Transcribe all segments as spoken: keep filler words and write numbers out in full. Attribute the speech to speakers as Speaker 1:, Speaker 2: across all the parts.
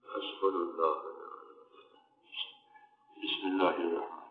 Speaker 1: حسبنا الله. بسم الله الرحمن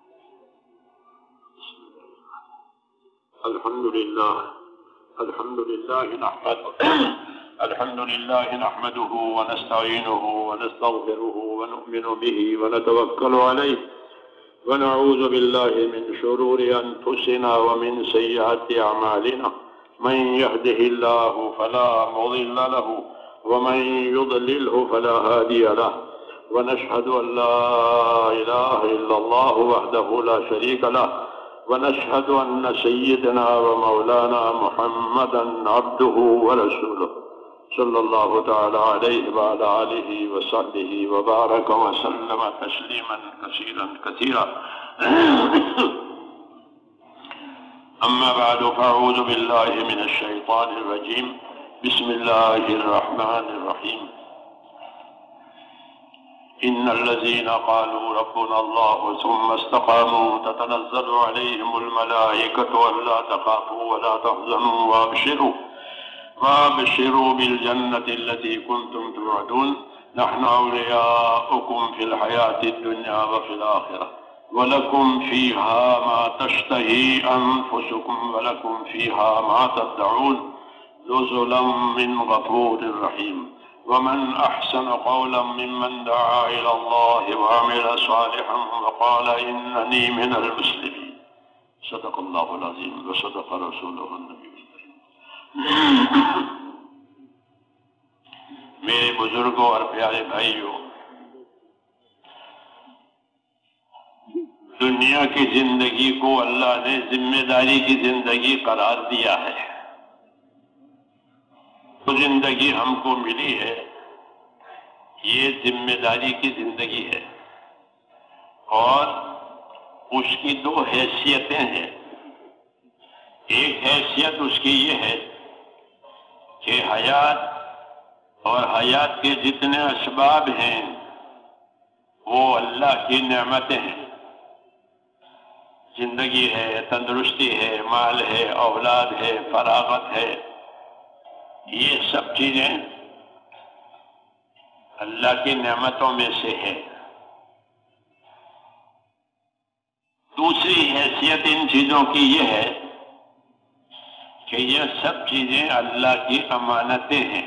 Speaker 1: الرحيم. الحمد لله الحمد لله نحمده الحمد لله نحمده ونستعينه ونستغفره ونؤمن به ونتوكل عليه ونعوذ بالله من شرور أنفسنا ومن سيئات أعمالنا. من يهده الله فلا مضل له ومن يضلله فلا هادي له. ونشهد أن لا إله إلا الله وحده لا شريك له. ونشهد أن سيدنا ومولانا محمدا عبده ورسوله صلى الله تعالى عليه وعلى آله وصحبه وبارك وسلم تسليما كثيرا كثيرا. أما بعد فأعوذ بالله من الشيطان الرجيم. بسم الله الرحمن الرحيم. إن الذين قالوا ربنا الله ثم استقاموا تتنزل عليهم الملائكة ألا تخافوا ولا تحزنوا وابشروا وابشروا بالجنة التي كنتم توعدون. نحن أولياؤكم في الحياة الدنيا وفي الآخرة ولكم فيها ما تشتهي أنفسكم ولكم فيها ما تدعون نزلا من غفور رحيم. ومن أحسن قولا ممن دعا إلى الله وعمل صالحا وقال إنني من المسلمين. صدق الله العظيم وصدق رسوله النبي الكريم. میرے بزرگوں اور پیارے بھائیوں، دنیا کی زندگی کو اللہ نے ذمہ داری کی زندگی قرار دیا ہے. جو زندگی ہم کو ملی ہے یہ ذمہ داری کی زندگی ہے، اور اس کی دو حیثیتیں ہیں. ایک حیثیت اس کی یہ ہے کہ حیات اور حیات کے جتنے اسباب ہیں وہ اللہ کی نعمتیں ہیں. زندگی ہے، تندرستی ہے، مال ہے، اولاد ہے، فراغت ہے، یہ سب چیزیں اللہ کی نعمتوں میں سے ہے. دوسری حیثیت ان چیزوں کی یہ ہے کہ یہ سب چیزیں اللہ کی امانتیں ہیں.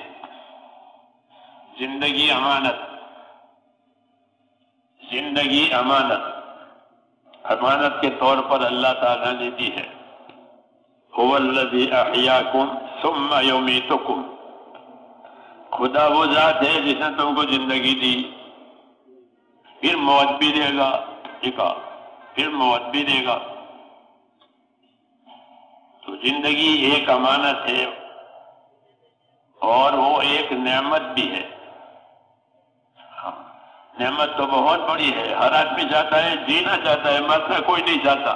Speaker 1: زندگی امانت، زندگی امانت امانت کے طور پر اللہ تعالیٰ نے دی ہے. هو الذی احیاکم ثم یمیتکم. خدا وہ ذات ہے جس نے تم کو زندگی دی، پھر موت بھی دے گا، پھر موت بھی دے گا. تو زندگی ایک امانت ہے اور وہ ایک نعمت بھی ہے. نعمت تو بہت بڑی ہے. ہر آدمی چاہتا ہے، جینا چاہتا ہے، مرنا کوئی نہیں چاہتا.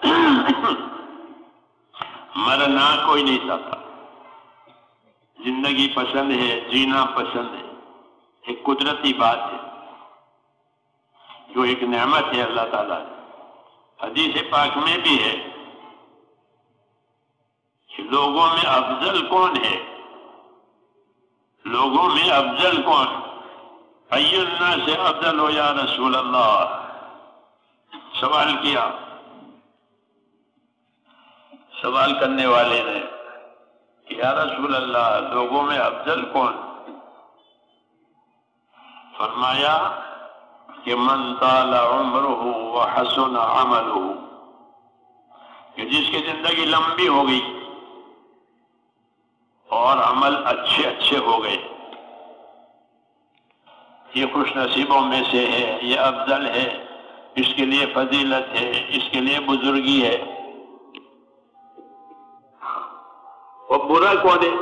Speaker 1: مرنا کوئی نہیں چاہتا. زندگی پسند ہے، جینا پسند ہے. ایک قدرتی بات ہے جو ایک نعمت ہے اللہ تعالیٰ نے. حدیث پاک میں بھی ہے کہ لوگوں میں افضل کون ہے، لوگوں میں افضل کون؟ ای الناس افضل ہو یا رسول اللہ. سوال کیا سوال کرنے والے نے کہ یا رسول اللہ لوگوں میں افضل کون؟ فرمایا کہ من طال عمرہ وحسن عملہ، کہ جس کی زندگی لمبی ہو گئی اور عمل اچھے اچھے ہو گئے. یہ خوش نصیبوں میں سے ہے، یہ افضل ہے، اس کے لیے فضیلت ہے، اس کے لیے بزرگی ہے. اور برا کون ہے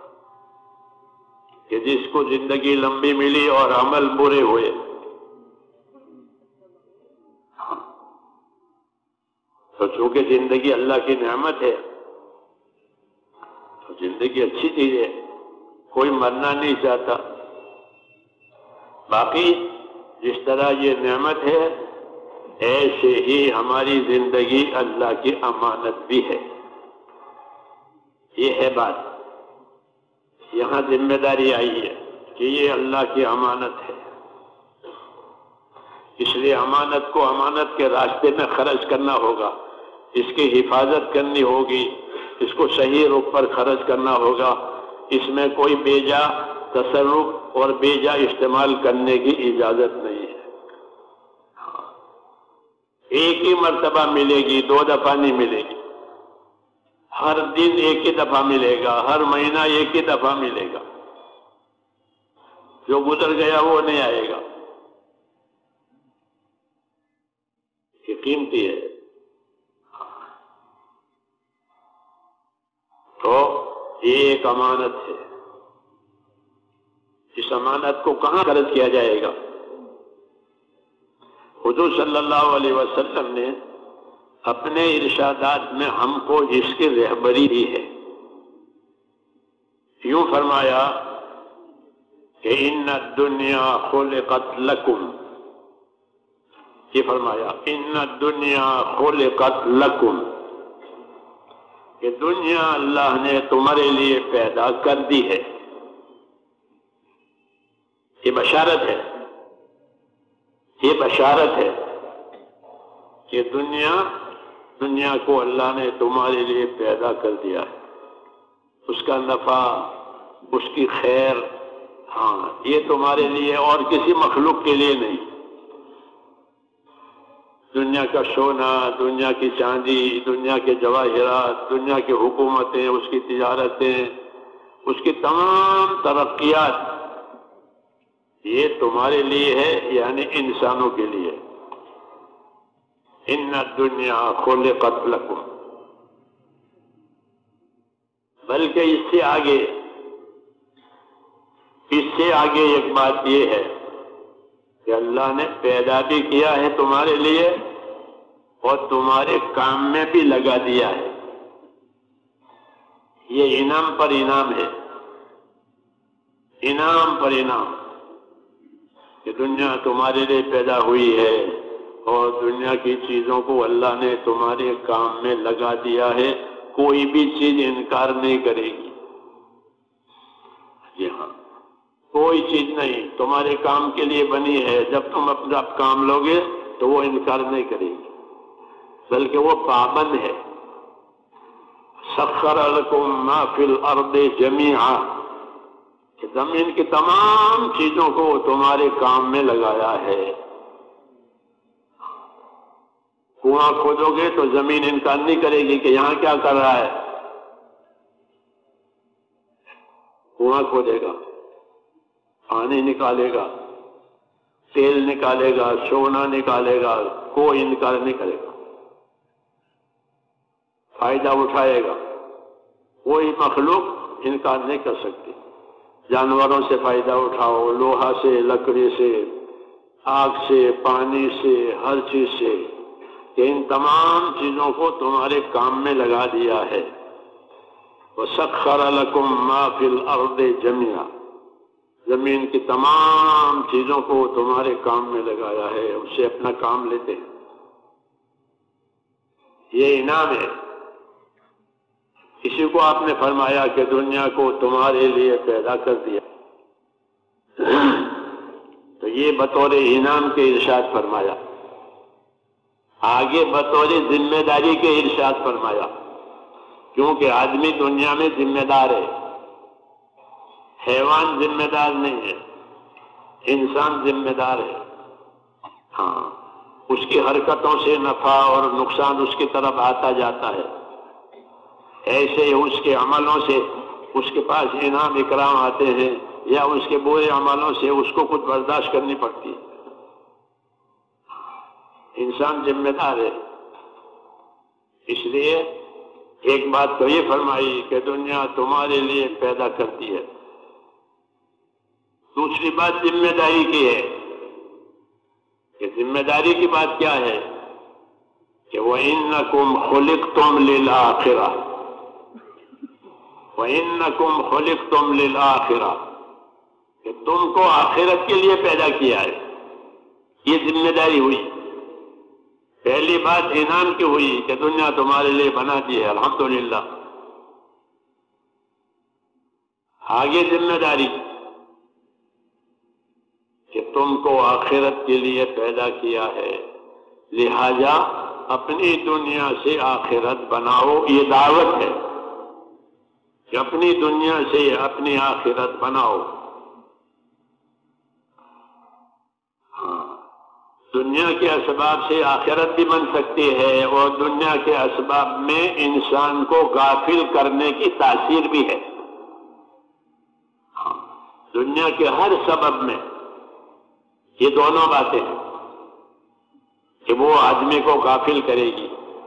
Speaker 1: کہ جس کو زندگی لمبی ملی اور عمل برے ہوئے. تو چونکہ زندگی اللہ کی نعمت ہے تو زندگی اچھی چیز ہے، کوئی مرنا نہیں چاہتا. باقی جس طرح یہ نعمت ہے ایسے ہی ہماری زندگی اللہ کی امانت بھی ہے. یہ ہے بات. یہاں ذمہ داری آئی ہے کہ یہ اللہ کی امانت ہے. اس لیے امانت کو امانت کے راستے میں خرچ کرنا ہوگا، اس کی حفاظت کرنی ہوگی، اس کو صحیح رخ پر خرچ کرنا ہوگا، اس میں کوئی بیجا تصرف اور بیجا استعمال کرنے کی اجازت نہیں ہے۔ ایک ہی مرتبہ ملے گی، دو دفعہ نہیں ملے گی، ہر دن ایک ہی دفعہ ملے گا، ہر مہینہ ایک ہی دفعہ ملے گا، جو گزر گیا وہ نہیں آئے گا، یہ قیمتی ہے۔ تو یہ ایک امانت ہے، اس امانت کو کہاں خرچ کیا جائے گا؟ حضور صلی اللہ علیہ وسلم نے اپنے ارشادات میں ہم کو اس کی رہبری دی ہے۔ یوں فرمایا کہ ان الدنیا خلقت لکم، یہ فرمایا ان الدنیا خلقت لکم، کہ دنیا اللہ نے تمہارے لیے پیدا کر دی ہے۔ یہ بشارت ہے، یہ بشارت ہے کہ دنیا دنیا کو اللہ نے تمہارے لیے پیدا کر دیا ہے، اس کا نفع، اس کی خیر، ہاں یہ تمہارے لیے اور کسی مخلوق کے لیے نہیں۔ دنیا کا سونا، دنیا کی چاندی، دنیا کے جواہرات، دنیا کی حکومتیں، اس کی تجارتیں، اس کی تمام ترقیات، یہ تمہارے لیے ہے، یعنی انسانوں کے لیے۔ ان الدنیا خلقت لکم، بلکہ اس سے آگے اس سے آگے ایک بات یہ ہے کہ اللہ نے پیدا بھی کیا ہے تمہارے لیے اور تمہارے کام میں بھی لگا دیا ہے۔ یہ انعام پر انعام ہے، انعام پر انعام، کہ دنیا تمہارے لیے پیدا ہوئی ہے اور دنیا کی چیزوں کو اللہ نے تمہارے کام میں لگا دیا ہے، کوئی بھی چیز انکار نہیں کرے گی۔ جی ہاں، کوئی چیز نہیں تمہارے کام کے لیے بنی ہے، جب تم اپنا کام لوگے تو وہ انکار نہیں کرے گی، بلکہ وہ پابند ہے۔ سخر لکم ما فی الارض جمیعا، کہ زمین کی تمام چیزوں کو تمہارے کام میں لگایا ہے۔ کنواں کھودو گے تو زمین انکار نہیں کرے گی کہ یہاں کیا کر رہا ہے، کنواں کھودے گا، پانی نکالے گا، تیل نکالے گا، سونا نکالے گا، کوئی انکار نہیں کرے گا، فائدہ اٹھائے گا، کوئی مخلوق انکار نہیں کر سکتی۔ جانوروں سے فائدہ اٹھاؤ، لوہا سے، لکڑی سے، آگ سے، پانی سے، ہر چیز سے، کہ ان تمام چیزوں کو تمہارے کام میں لگا دیا ہے۔ وَسَخَّرَ لَكُم مَّا فِي الْأَرْضِ جَمِيعًا، زمین کی تمام چیزوں کو تمہارے کام میں لگایا ہے، اس سے اپنا کام لیتے ہیں۔ یہ انعام ہے۔ کسی کو آپ نے فرمایا کہ دنیا کو تمہارے لیے پیدا کر دیا، تو یہ بطور انعام کے ارشاد فرمایا۔ آگے بطور ذمہ داری کے ارشاد فرمایا، کیونکہ آدمی دنیا میں ذمہ دار ہے، حیوان ذمہ دار نہیں ہے، انسان ذمہ دار ہے۔ ہاں، اس کی حرکتوں سے نفع اور نقصان اس کی طرف آتا جاتا ہے، ایسے ہی اس کے عملوں سے اس کے پاس انعام اکرام آتے ہیں، یا اس کے برے عملوں سے اس کو کچھ برداشت کرنی پڑتی ہے۔ انسان ذمہ دار ہے۔ اس لیے ایک بات تو یہ فرمائی کہ دنیا تمہارے لیے پیدا کرتی ہے، دوسری بات ذمہ داری کی ہے، کہ ذمہ داری کی بات کیا ہے کہ وَإِنَّكُمْ خُلِقْتُمْ لِلْآخِرَةِ، وَإِنَّكُمْ خُلِقْتُمْ لِلْآخِرَةِ، کہ تم کو آخرت کے لیے پیدا کیا ہے۔ یہ ذمہ داری ہوئی۔ پہلی بات انعام کی ہوئی کہ دنیا تمہارے لیے بنا دی ہے، الحمدللہ۔ آگے ذمہ داری کہ تم کو آخرت کے لیے پیدا کیا ہے، لہذا اپنی دنیا سے آخرت بناؤ۔ یہ دعوت ہے کہ اپنی دنیا سے اپنی آخرت بناؤ۔ ہاں، دنیا کے اسباب سے آخرت بھی بن سکتی ہے، اور دنیا کے اسباب میں انسان کو غافل کرنے کی تاثیر بھی ہے۔ ہاں، دنیا کے ہر سبب میں یہ دونوں باتیں ہیں کہ وہ آدمی کو غافل کرے گی۔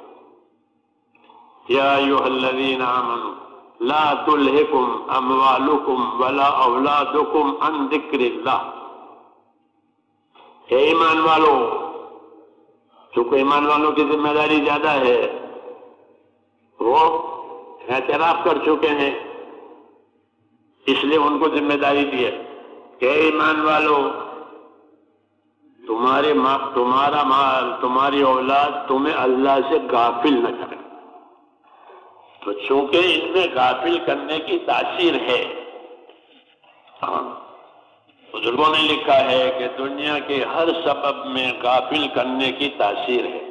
Speaker 1: یا ایھا الذین آمنوا لا تلہکم اموالکم ولا اولادکم عن ذکر اللہ۔ اے ایمان والو، چونکہ ایمان والوں کی ذمہ داری زیادہ ہے، وہ اعتراف کر چکے ہیں، اس لیے ان کو ذمہ داری دی ہے کہ اے ایمان والو، تمہارے ماں، تمہارا مال، تمہاری اولاد تمہیں اللہ سے غافل نہ کرے۔ تو چونکہ ان میں غافل کرنے کی تاثیر ہے، بزرگوں نے لکھا ہے کہ دنیا کے ہر سبب میں غافل کرنے کی تاثیر ہے۔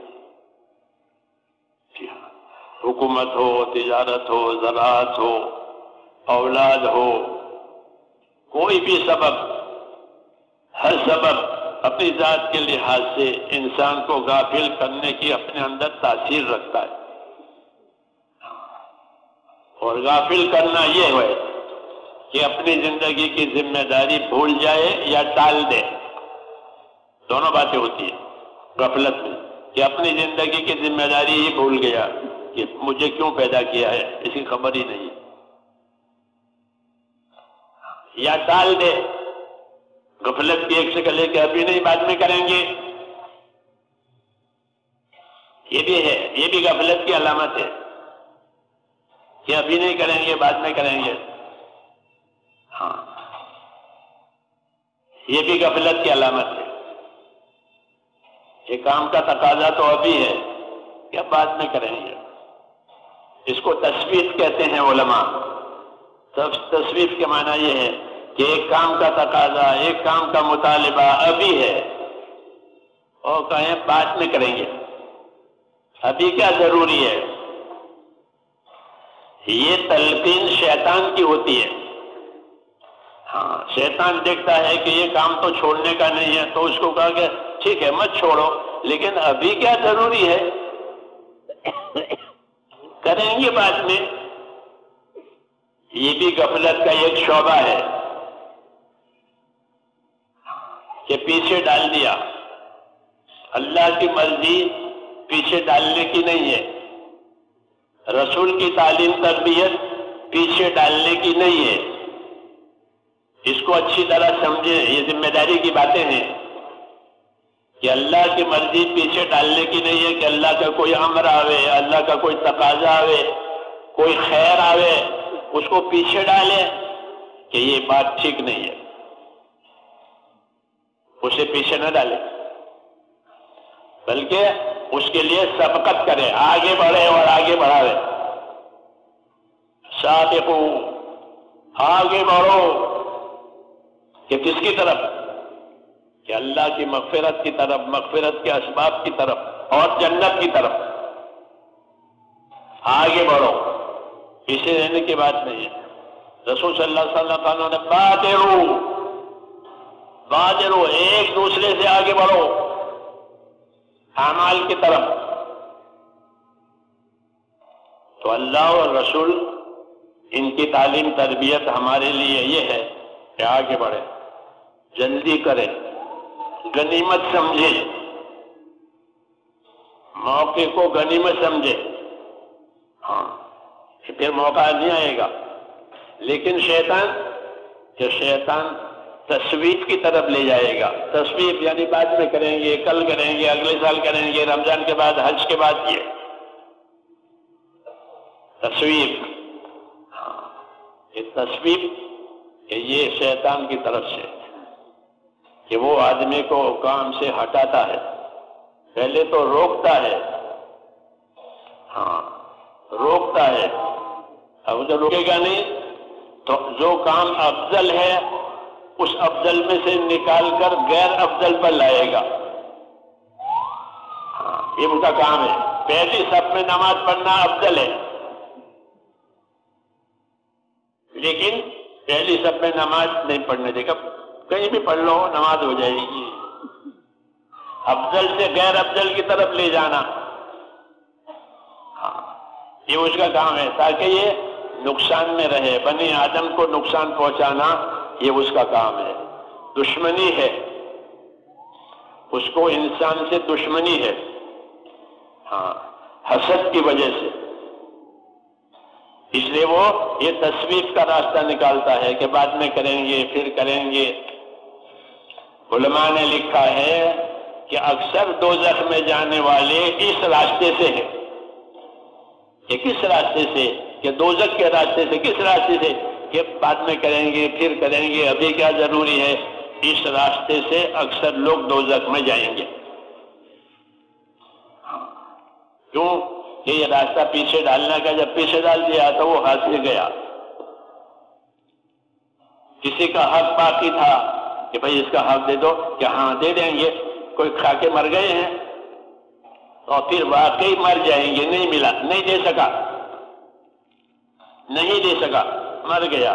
Speaker 1: حکومت ہو، تجارت ہو، زراعت ہو، اولاد ہو، کوئی بھی سبب، ہر سبب اپنی ذات کے لحاظ سے انسان کو غافل کرنے کی اپنے اندر تاثیر رکھتا ہے، اور غافل کرنا یہ ہے کہ اپنی زندگی کی ذمہ داری بھول جائے یا ٹال دے۔ دونوں باتیں ہوتی ہیں غفلت میں، کہ اپنی زندگی کی ذمہ داری ہی بھول گیا کہ مجھے کیوں پیدا کیا ہے، اس کی خبر ہی نہیں، یا ٹال دے، غفلت کی ایک شکل ہے کہ ابھی نہیں بعد میں کریں گے، یہ بھی ہے، یہ بھی غفلت کی علامت ہے کہ ابھی نہیں کریں گے بعد میں کریں گے۔ ہاں، یہ بھی غفلت کی علامت ہے کہ کام کا تقاضا تو ابھی ہے کہ بعد میں کریں گے۔ اس کو تسویف کہتے ہیں علماء۔ تسویف کے معنی یہ ہے کہ ایک کام کا تقاضا، ایک کام کا مطالبہ ابھی ہے اور کہیں بعد میں کریں گے، ابھی کیا ضروری ہے۔ یہ تلقین شیطان کی ہوتی ہے۔ ہاں، شیطان دیکھتا ہے کہ یہ کام تو چھوڑنے کا نہیں ہے، تو اس کو کہا کہ ٹھیک ہے مت چھوڑو، لیکن ابھی کیا ضروری ہے، کریں گے بعد میں۔ یہ بھی غفلت کا ایک شعبہ ہے کہ پیچھے ڈال دیا۔ اللہ کی مرضی پیچھے ڈالنے کی نہیں ہے، رسول کی تعلیم تربیت پیچھے ڈالنے کی نہیں ہے۔ اس کو اچھی طرح سمجھیں، یہ ذمہ داری کی باتیں ہیں کہ اللہ کی مرضی پیچھے ڈالنے کی نہیں ہے کہ اللہ کا کوئی امر آوے، اللہ کا کوئی تقاضا آوے، کوئی خیر آوے، اس کو پیچھے ڈالے کہ یہ بات ٹھیک نہیں ہے، اسے پیچھے نہ ڈالے، بلکہ اس کے لیے سبقت کرے، آگے بڑھے اور آگے بڑھاوے۔ سابقو، آگے بڑھو، کہ کس کی طرف؟ کہ اللہ کی مغفرت کی طرف، مغفرت کے اسباب کی طرف اور جنت کی طرف آگے بڑھو۔ پیچھے رہنے کی بات نہیں ہے۔ رسول صلی اللہ علیہ وسلم نے بادرو، بادرو، ایک دوسرے سے آگے بڑھو اعمال کی طرف۔ تو اللہ اور رسول، ان کی تعلیم تربیت ہمارے لیے یہ ہے کہ آگے بڑھے، جلدی کرے، غنیمت سمجھے، موقع کو غنیمت سمجھے۔ ہاں، پھر موقع نہیں آئے گا۔ لیکن شیطان، کہ شیطان تصویف کی طرف لے جائے گا۔ تصویف یعنی بعد میں کریں گے، کل کریں گے، اگلے سال کریں گے، رمضان کے بعد، حج کے بعد، یہ تصویف۔ ہاں، یہ تصویف کہ یہ شیطان کی طرف سے، کہ وہ آدمی کو کام سے ہٹاتا ہے، پہلے تو روکتا ہے، ہاں روکتا ہے، اب جو روکے گا نہیں تو جو کام افضل ہے اس افضل میں سے نکال کر غیر افضل پر لائے گا. یہ ان کا کام ہے. پہلی صف میں نماز پڑھنا افضل ہے، لیکن پہلی صف میں نماز نہیں پڑھنے دے گا. کہیں بھی پڑھ لو نماز ہو جائے گی. افضل سے غیر افضل کی طرف لے جانا، ہاں یہ اس کا کام ہے، تاکہ یہ نقصان میں رہے. بنی آدم کو نقصان پہنچانا یہ اس کا کام ہے. دشمنی ہے، اس کو انسان سے دشمنی ہے، ہاں حسد کی وجہ سے. اس لیے وہ یہ تصویف کا راستہ نکالتا ہے کہ بعد میں کریں گے، پھر کریں گے. علماء نے لکھا ہے کہ اکثر دوزخ میں جانے والے اس راستے سے ہیں. یہ کس راستے سے؟ کہ دوزخ کے راستے سے. کس راستے سے؟ کہ بعد میں کریں گے، پھر کریں گے، ابھی کیا ضروری ہے. اس راستے سے اکثر لوگ دوزخ میں جائیں گے. کیوں کہ یہ راستہ پیچھے ڈالنے کا، جب پیچھے ڈال دیا تو وہ ہاتھ سے گیا. کسی کا حق باقی تھا کہ بھئی اس کا حق دے دو، کہ ہاں دے دیں گے. کوئی کھا کے مر گئے ہیں اور پھر واقعی مر جائیں گے، نہیں ملا، نہیں دے سکا، نہیں دے سکا، مر گیا.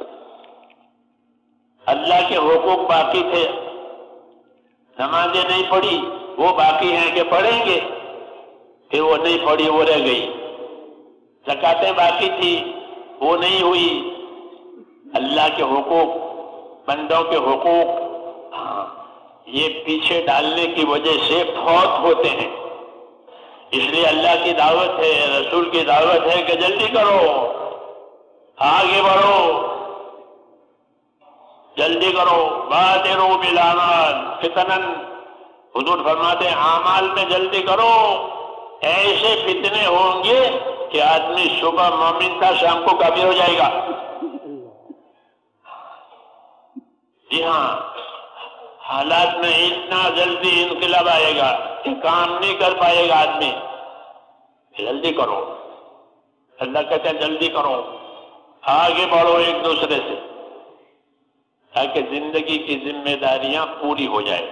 Speaker 1: اللہ کے حقوق باقی تھے، نمازیں نہیں پڑھی، وہ باقی ہیں کہ پڑھیں گے، پھر وہ نہیں پڑھی، وہ رہ گئی. زکاتیں باقی تھی، وہ نہیں ہوئی. اللہ کے حقوق، بندوں کے حقوق، ہاں یہ پیچھے ڈالنے کی وجہ سے فوت ہوتے ہیں. اس لیے اللہ کی دعوت ہے، رسول کی دعوت ہے کہ جلدی کرو، آگے بڑھو، جلدی کرو. بادروا بالاعمال فتنا، حضور فرماتے ہیں اعمال میں جلدی کرو. ایسے فتنے ہوں گے کہ آدمی صبح مومن تھا، شام کو کافر ہو جائے گا. جی ہاں، حالات میں اتنا جلدی انقلاب آئے گا کہ کام نہیں کر پائے گا آدمی. جلدی کرو، اللہ کہتے ہیں جلدی کرو، آگے بڑھو ایک دوسرے سے، تاکہ زندگی کی ذمہ داریاں پوری ہو جائے.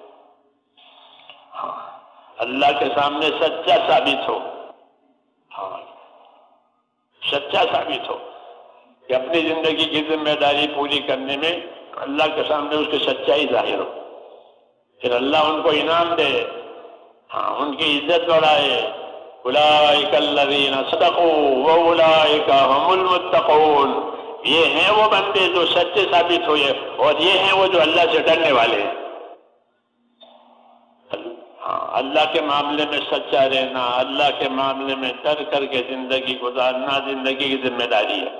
Speaker 1: ہاں اللہ کے سامنے سچا ثابت ہو، ہاں سچا ثابت ہو کہ اپنی زندگی کی ذمہ داری پوری کرنے میں اللہ کے سامنے اس کی سچائی ظاہر ہو. پھر اللہ ان کو انعام دے، ہاں ان کی عزت بڑھائے. اولئک الذین صدقوا واولئک هم المتقون. یہ ہیں وہ بندے جو سچے ثابت ہوئے، اور یہ ہیں وہ جو اللہ سے ڈرنے والے ہیں. ہاں اللہ کے معاملے میں سچا رہنا، اللہ کے معاملے میں ڈر کر کے زندگی گزارنا زندگی کی ذمہ داری ہے.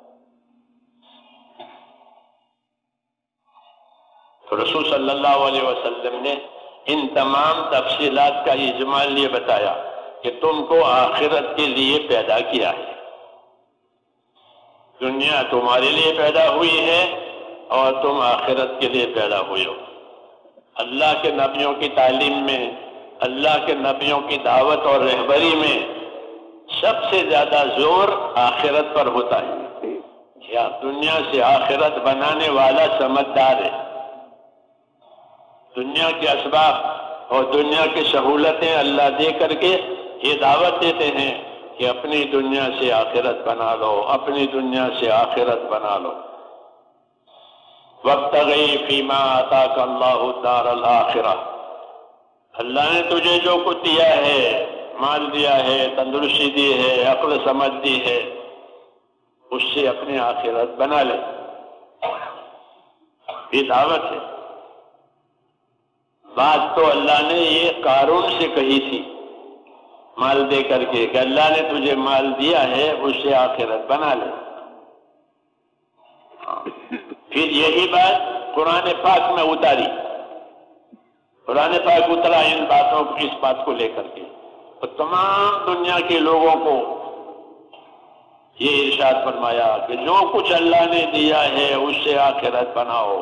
Speaker 1: تو رسول صلی اللہ علیہ وسلم نے ان تمام تفصیلات کا اجمال یہ بتایا کہ تم کو آخرت کے لیے پیدا کیا ہے. دنیا تمہارے لیے پیدا ہوئی ہے اور تم آخرت کے لیے پیدا ہوئے ہو. اللہ کے نبیوں کی تعلیم میں، اللہ کے نبیوں کی دعوت اور رہبری میں سب سے زیادہ زور آخرت پر ہوتا ہے. کیا دنیا سے آخرت بنانے والا سمجھدار ہے. دنیا کے اسباب اور دنیا کی سہولتیں اللہ دے کر کے یہ دعوت دیتے ہیں کہ اپنی دنیا سے آخرت بنا لو، اپنی دنیا سے آخرت بنا لو. وابتغی فیما آتاک اللہ الدار الآخرہ. اللہ نے تجھے جو کچھ دیا ہے، مال دیا ہے، تندرستی دی ہے، عقل سمجھ دی ہے، اس سے اپنی آخرت بنا لے. یہ دعوت ہے. بات تو اللہ نے یہ قارون سے کہی تھی مال دے کر کے کہ اللہ نے تجھے مال دیا ہے، اس سے آخرت بنا لے. پھر یہی بات قرآن پاک میں اتاری. قرآن پاک اترا ان باتوں کو، اس بات کو لے کر کے، اور تمام دنیا کے لوگوں کو یہ ارشاد فرمایا کہ جو کچھ اللہ نے دیا ہے اس سے آخرت بناؤ.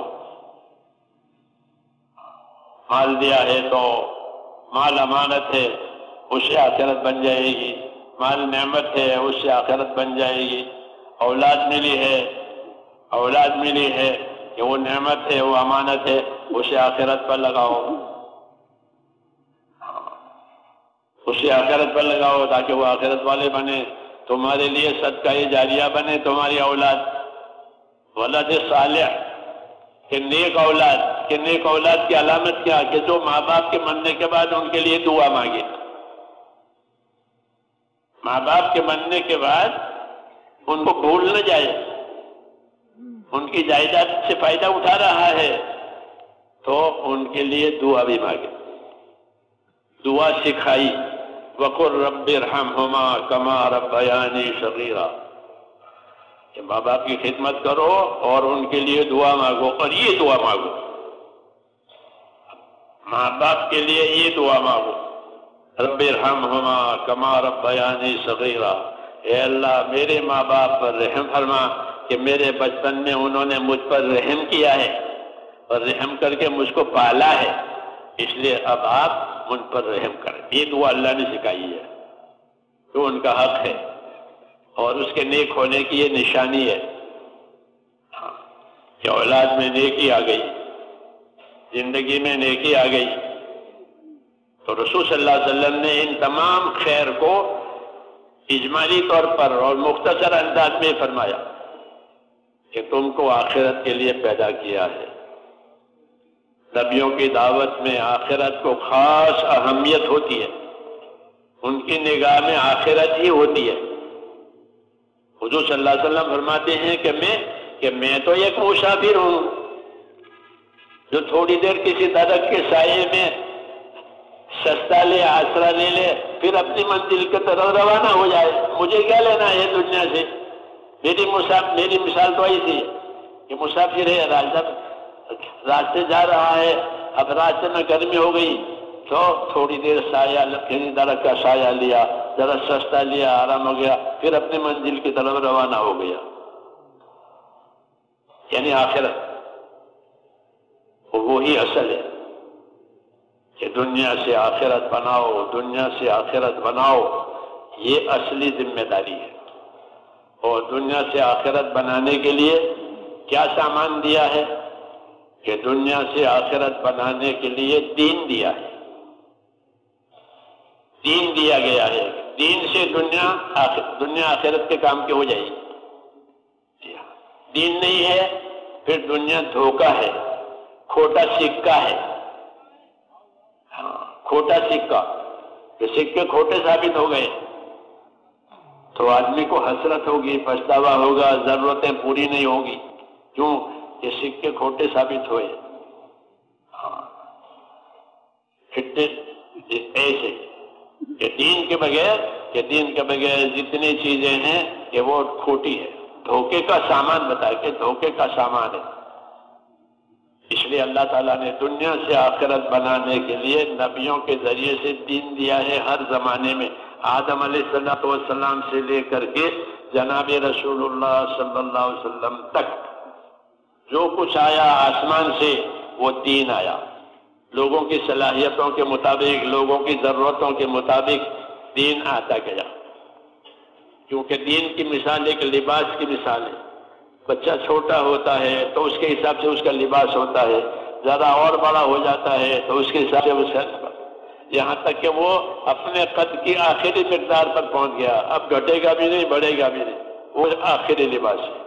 Speaker 1: مال دیا ہے تو مال امانت ہے، اس سے آخرت بن جائے گی. مال نعمت ہے، اس سے آخرت بن جائے گی. اولاد ملی ہے، اولاد ملی ہے، کہ وہ نعمت ہے، وہ امانت ہے، اسے آخرت پر لگاؤ، اسے آخرت پر لگاؤ تاکہ وہ آخرت والے بنے، تمہارے لیے صدقہ جاریہ بنے تمہاری اولاد۔ ولد صالح کہ نیک اولاد، کہ نیک اولاد کی علامت کیا؟ کہ جو ماں باپ کے مرنے کے بعد ان کے لیے دعا مانگے، ماں باپ کے مرنے کے بعد ان کو بھول نہ جائے، ان کی جائیداد سے فائدہ اٹھا رہا ہے تو ان کے لیے دعا بھی مانگے، دعا سکھائی۔ وَقُلْ رَبِّ ارْحَمْهُمَا كَمَا رَبَّيَانِي صَغِيرًا، کہ ماں باپ کی خدمت کرو اور ان کے لیے دعا مانگو، اور یہ دعا مانگو، ماں باپ کے لیے یہ دعا مانگو، رب ارحمہما کما ربیانی صغیرا، اے اللہ میرے ماں باپ پر رحم فرما کہ میرے بچپن میں انہوں نے مجھ پر رحم کیا ہے اور رحم کر کے مجھ کو پالا ہے، اس لیے اب آپ ان پر رحم کریں۔ یہ دعا اللہ نے سکھائی ہے، تو ان کا حق ہے اور اس کے نیک ہونے کی یہ نشانی ہے کہ اولاد میں نیکی آ گئی، زندگی میں نیکی آ گئی، تو رسول صلی اللہ علیہ وسلم نے ان تمام خیر کو اجمالی طور پر اور مختصر انداز میں فرمایا کہ تم کو آخرت کے لیے پیدا کیا ہے۔ نبیوں کی دعوت میں آخرت کو خاص اہمیت ہوتی ہے، ان کی نگاہ میں آخرت ہی ہوتی ہے۔ حضور صلی اللہ علیہ وسلم فرماتے ہیں کہ میں کہ میں تو ایک مسافر ہوں جو تھوڑی دیر کسی درخت کے سائے میں سستا لے، آسرا لے لے، پھر اپنی منزل کی طرف روانہ ہو جائے، مجھے کیا لینا ہے دنیا سے؟ میری مسافر میری مثال تو ایسی ہے کہ مسافر ہے، راستے جا رہا ہے، اب راستے میں گرمی ہو گئی تو تھوڑی دیر سایہ کسی درخت کا سایہ لیا، ذرا سستا لیا، آرام ہو گیا، پھر اپنی منزل کی طرف روانہ ہو گیا۔ یعنی آخرت وہی اصل ہے کہ دنیا سے آخرت بناؤ، دنیا سے آخرت بناؤ، یہ اصلی ذمہ داری ہے۔ اور دنیا سے آخرت بنانے کے لیے کیا سامان دیا ہے؟ کہ دنیا سے آخرت بنانے کے لیے دین دیا ہے، دین دیا گیا ہے۔ دین سے دنیا آخر دنیا آخرت کے کام کی ہو جائے گی۔ دین نہیں ہے پھر دنیا دھوکہ ہے، کھوٹا سکہ ہے، کھوٹا سکہ، کہ سکے کھوٹے ثابت ہو گئے تو آدمی کو حسرت ہوگی، پچھتاوا ہوگا، ضرورتیں پوری نہیں ہوگی، کیوں؟ کہ سکے کھوٹے ثابت ہوئے۔ ایسے کہ دین کے بغیر کہ دین کے بغیر جتنی چیزیں ہیں کہ وہ کھوٹی ہے، دھوکے کا سامان بتایا کہ دھوکے کا سامان ہے۔ اس لیے اللہ تعالیٰ نے دنیا سے آخرت بنانے کے لیے نبیوں کے ذریعے سے دین دیا ہے ہر زمانے میں، آدم علیہ السلام سے لے کر کے جناب رسول اللہ صلی اللہ علیہ وسلم تک جو کچھ آیا آسمان سے وہ دین آیا، لوگوں کی صلاحیتوں کے مطابق، لوگوں کی ضرورتوں کے مطابق دین آتا گیا، کیونکہ دین کی مثال ایک لباس کی مثال ہے۔ بچہ چھوٹا ہوتا ہے تو اس کے حساب سے اس کا لباس ہوتا ہے، ذرا اور بڑا ہو جاتا ہے تو اس کے حساب سے اس کا، یہاں تک کہ وہ اپنے قد کی آخری مقدار پر پہنچ گیا، اب گھٹے گا بھی نہیں، بڑھے گا بھی نہیں، وہ آخری لباس ہے۔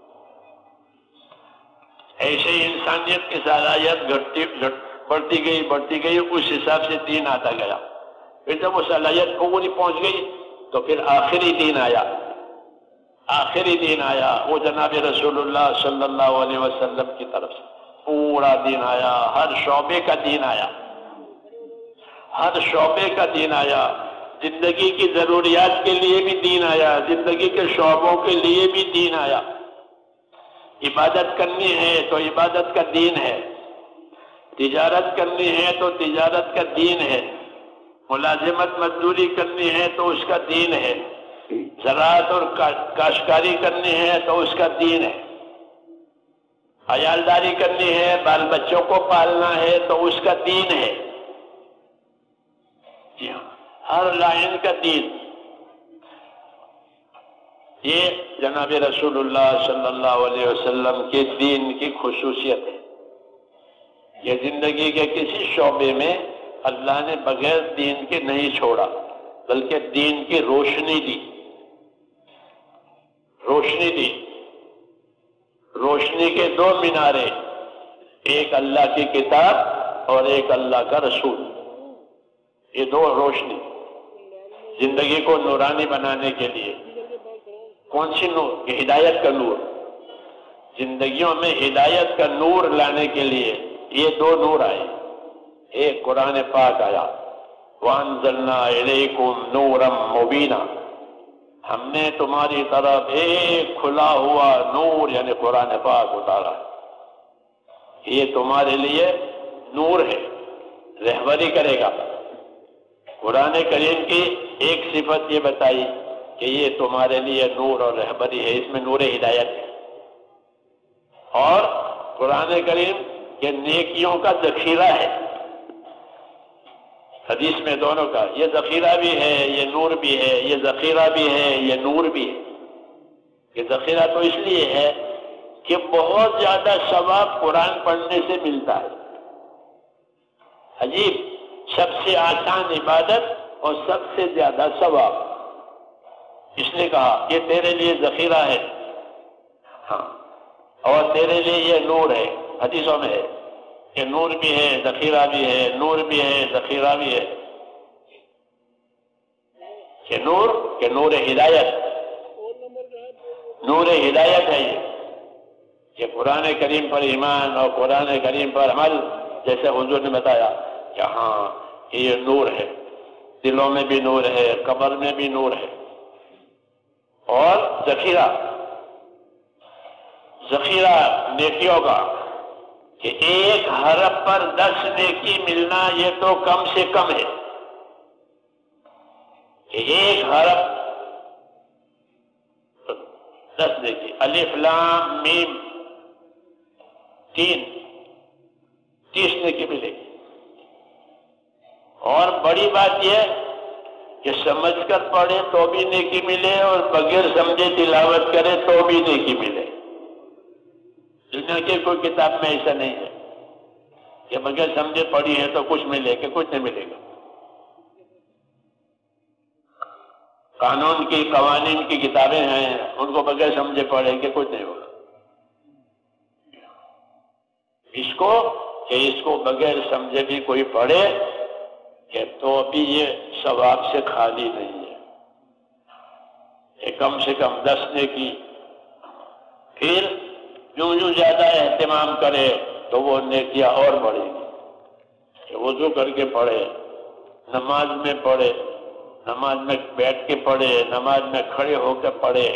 Speaker 1: ایسے ہی انسانیت کی صلاحیت گھٹتی بڑھتی گئی بڑھتی گئی اس حساب سے دین آتا گیا، پھر جب وہ صلاحیت پوری پہنچ گئی تو پھر آخری دین آیا، آخری دین آیا وہ جناب رسول اللہ صلی اللہ علیہ وسلم کی طرف سے پورا دین آیا، ہر شعبے کا دین آیا، ہر شعبے کا دین آیا، زندگی کی ضروریات کے لیے بھی دین آیا، زندگی کے شعبوں کے لیے بھی دین آیا۔ عبادت کرنی ہے تو عبادت کا دین ہے، تجارت کرنی ہے تو تجارت کا دین ہے، ملازمت مزدوری کرنی ہے تو اس کا دین ہے، زراعت اور کاشتکاری کرنی ہے تو اس کا دین ہے، عیالداری کرنی ہے، بال بچوں کو پالنا ہے تو اس کا دین ہے۔ جی ہاں، ہر لائن کا دین۔ یہ جناب رسول اللہ صلی اللہ علیہ وسلم کے دین کی خصوصیت ہے۔ یہ زندگی کے کسی شعبے میں اللہ نے بغیر دین کے نہیں چھوڑا، بلکہ دین کی روشنی دی روشنی دی روشنی کے دو مینارے، ایک اللہ کی کتاب اور ایک اللہ کا رسول، یہ دو روشنی زندگی کو نورانی بنانے کے لیے۔ کون سی نور؟ کہ ہدایت کا نور، زندگیوں میں ہدایت کا نور لانے کے لیے یہ دو نور آئے۔ ایک قرآن پاک آیا، وَأَنزَلْنَا إِلَيْكُمْ نُورًا مُبِينًا، ہم نے تمہاری طرف ایک کھلا ہوا نور یعنی قرآن پاک اتارا، یہ تمہارے لیے نور ہے، رہبری کرے گا۔ قرآن کریم کی ایک صفت یہ بتائی کہ یہ تمہارے لیے نور اور رہبری ہے، اس میں نور ہدایت ہے۔ اور قرآن کریم یہ نیکیوں کا ذخیرہ ہے، حدیث میں دونوں کا، یہ ذخیرہ بھی ہے یہ نور بھی ہے، یہ ذخیرہ بھی ہے یہ نور بھی ہے۔ یہ ذخیرہ تو اس لیے ہے کہ بہت زیادہ ثواب قرآن پڑھنے سے ملتا ہے۔ عجیب، سب سے آسان عبادت اور سب سے زیادہ ثواب، اس نے کہا یہ تیرے لیے ذخیرہ ہے، ہاں، اور تیرے لیے یہ نور ہے۔ حدیثوں میں ہے کہ نور بھی ہے ذخیرہ بھی ہے، نور بھی ہے ذخیرہ بھی ہے۔ کہ نور کہ نور ہدایت، نور ہدایت ہے یہ کہ قرآن کریم پر ایمان اور قرآن کریم پر عمل، جیسے حضور نے بتایا کہ ہاں کہ یہ نور ہے، دلوں میں بھی نور ہے، قبر میں بھی نور ہے۔ اور ذخیرہ ذخیرہ نیکیوں کا کہ ایک حرف پر دس نیکی ملنا یہ تو کم سے کم ہے، کہ ایک حرف دس نیکی، الف لام میم تین، تیس نیکی ملے گی۔ اور بڑی بات یہ کہ سمجھ کر پڑھے تو بھی نیکی ملے اور بغیر سمجھے تلاوت کرے تو بھی نیکی ملے۔ دنیا کی کوئی کتاب میں ایسا نہیں ہے کہ بغیر سمجھے پڑھی ہے تو کچھ ملے کہ کچھ نہیں ملے گا۔ قانون کی قوانین کی کتابیں ہیں، ان کو بغیر سمجھے پڑھیں کہ کچھ نہیں ہوگا۔ اس کو کہ اس کو بغیر سمجھے بھی کوئی پڑھے کہ تو بھی یہ ثواب سے خالی نہیں ہے، کہ کم سے کم دس نے کی۔ پھر جو جو زیادہ اہتمام کرے تو وہ نیکیاں اور بڑھیں گی، کہ وضو کر کے پڑھے، نماز میں پڑھے، نماز میں بیٹھ کے پڑھے، نماز میں کھڑے ہو کے پڑھے،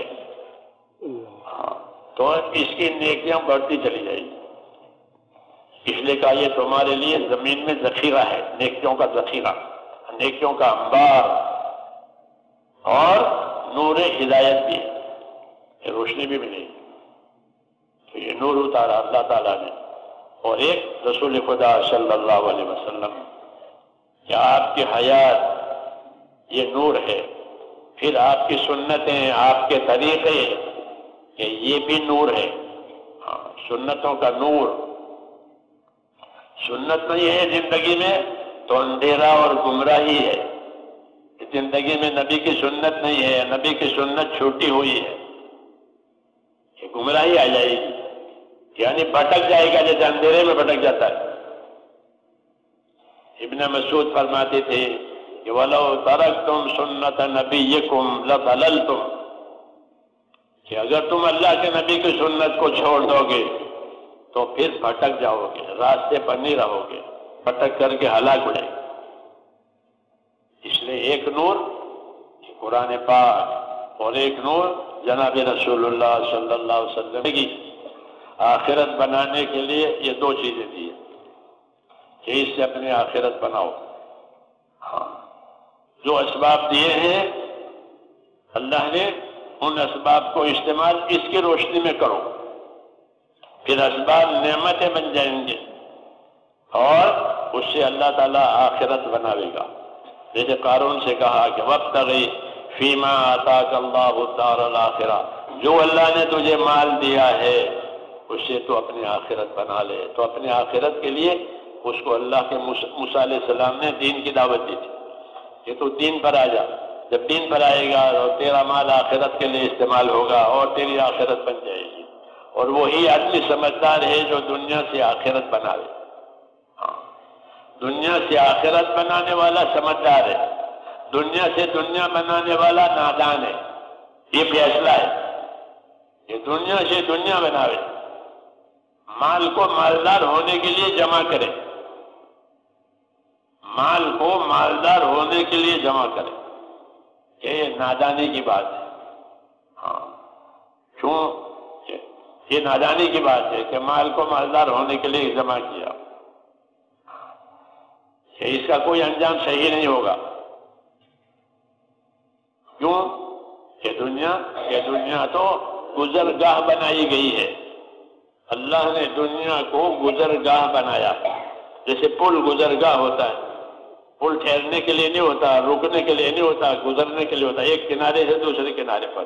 Speaker 1: تو اس کی نیکیاں بڑھتی چلی جائیں گی۔ اس لیے کہا یہ تمہارے لیے زمین میں ذخیرہ ہے، نیکیوں کا ذخیرہ، نیکیوں کا انبار، اور نور ہدایت بھی ہے، یہ روشنی بھی ملے گی۔ تو یہ نور اتارا اللہ تعالیٰ نے، اور ایک رسول خدا صلی اللہ علیہ وسلم کہ آپ کی حیات یہ نور ہے، پھر آپ کی سنتیں، آپ کے طریقے کہ یہ بھی نور ہے۔ ہاں، سنتوں کا نور، سنت نہیں ہے زندگی میں تو اندھیرا اور گمراہی ہے۔ زندگی میں نبی کی سنت نہیں ہے، نبی کی سنت چھوٹی ہوئی ہے، کہ گمراہی آ جائے گی، یعنی بھٹک جائے گا، جیسے اندھیرے میں بھٹک جاتا ہے۔ ابن مسعود فرماتے تھے کہ وَلَوْ تَرَكْتُمْ سُنَّةَ نَبِيِّكُمْ لَضَلَلْتُمْ، کہ اگر تم اللہ کے نبی کی سنت کو چھوڑ دو گے تو پھر بھٹک جاؤ گے، راستے پر نہیں رہو گے، بھٹک کر کے ہلاک ہو جائے گے۔ اس لیے ایک نور قرآن پاک اور ایک نور جناب رسول اللہ صلی اللہ علیہ وسلم کی آخرت بنانے کے لیے یہ دو چیزیں دی ہیں کہ اس سے اپنی آخرت بناؤ۔ ہاں، جو اسباب دیے ہیں اللہ نے، ان اسباب کو استعمال اس کی روشنی میں کرو، پھر اسباب نعمتیں بن جائیں گے اور اس سے اللہ تعالیٰ آخرت بناوے گا۔ جیسے قارون سے کہا کہ وابتغی فیما آتاک اللہ الدار الآخرہ، جو اللہ نے تجھے مال دیا ہے اسے تو اپنی آخرت بنا لے۔ تو اپنی آخرت کے لیے اس کو اللہ کے موسیٰ علیہ السلام نے دین کی دعوت دی تھی کہ تو دین پر آ جا، جب دین پر آئے گا اور تیرا مال آخرت کے لیے استعمال ہوگا اور تیری آخرت بن جائے گی۔ اور وہی آدمی سمجھدار ہے جو دنیا سے آخرت بناوے۔ ہاں، دنیا سے آخرت بنانے والا سمجھدار ہے، دنیا سے دنیا بنانے والا نادان ہے۔ یہ فیصلہ ہے کہ دنیا سے دنیا بناوے، مال کو مالدار ہونے کے لیے جمع کرے، مال کو مالدار ہونے کے لیے جمع کرے، یہ نادانی کی بات ہے۔ ہاں، کیوں؟ یہ نادانی کی بات ہے کہ مال کو مالدار ہونے کے لیے جمع کیا، کہ اس کا کوئی انجام صحیح نہیں ہوگا۔ کیوں؟ کہ دنیا یہ دنیا تو گزرگاہ بنائی گئی ہے۔ اللہ نے دنیا کو گزرگاہ بنایا، جیسے پل گزرگاہ ہوتا ہے، پل ٹھہرنے کے لیے نہیں ہوتا، رکنے کے لیے نہیں ہوتا، گزرنے کے لیے ہوتا، ایک کنارے سے دوسرے کنارے پر۔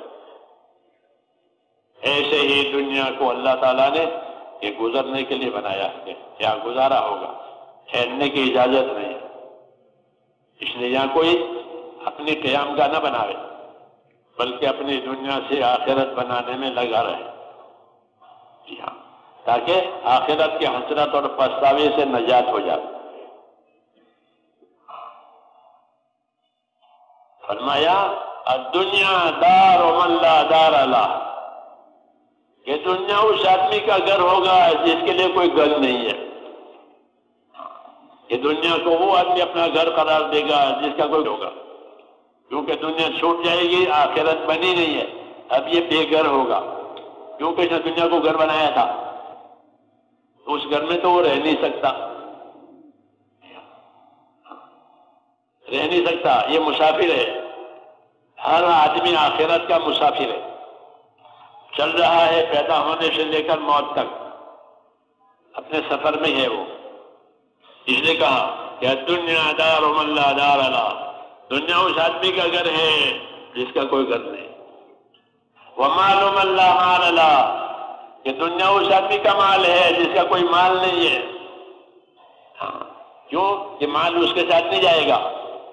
Speaker 1: ایسے ہی دنیا کو اللہ تعالیٰ نے یہ گزرنے کے لیے بنایا ہے، یہاں گزارا ہوگا، ٹھہرنے کی اجازت نہیں ہے۔ اس لیے یہاں کوئی اپنی قیام گاہ نہ بناوے، بلکہ اپنی دنیا سے آخرت بنانے میں لگا رہے، جی ہاں، تاکہ آخرت کی حسرت اور پچھتاوے سے نجات ہو جائے۔ فرمایا الدنیا دار من لا دار لہ، کہ دنیا اس آدمی کا گھر ہوگا جس کے لیے کوئی گھر نہیں ہے۔ کہ دنیا کو وہ آدمی اپنا گھر قرار دے گا جس کا کوئی ہوگا، کیونکہ دنیا چھوٹ جائے گی، آخرت بنی نہیں ہے، اب یہ بے گھر ہوگا، کیونکہ اس نے دنیا کو گھر بنایا تھا، اس گھر میں تو وہ رہ نہیں سکتا، رہ نہیں سکتا، یہ مسافر ہے۔ ہر آدمی آخرت کا مسافر ہے، چل رہا ہے پیدا ہونے سے لے کر موت تک، اپنے سفر میں ہے وہ۔ اس نے کہا کہ دنیا دار من لا دار لہ، دنیا اس آدمی کا گھر ہے جس کا کوئی گھر نہیں۔ ومال من لا مال لہ، کہ دنیا اس آدمی کا مال ہے جس کا کوئی مال نہیں ہے۔ ہاں، کیوں؟ کہ مال اس کے ساتھ نہیں جائے گا،